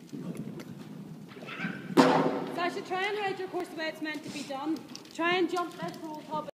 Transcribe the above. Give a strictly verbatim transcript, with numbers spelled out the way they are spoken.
Sasha, try and ride your course the way it's meant to be done. Try and jump this roll top.